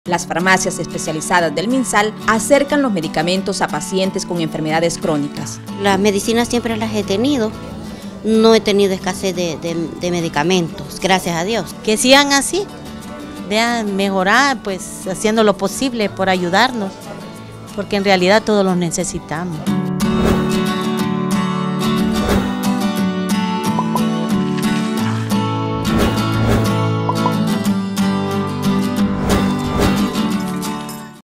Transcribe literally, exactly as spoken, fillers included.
Las farmacias especializadas del MinSal acercan los medicamentos a pacientes con enfermedades crónicas. Las medicinas siempre las he tenido, no he tenido escasez de, de, de medicamentos, gracias a Dios. Que sigan así, vean mejorar, pues haciendo lo posible por ayudarnos, porque en realidad todos los necesitamos.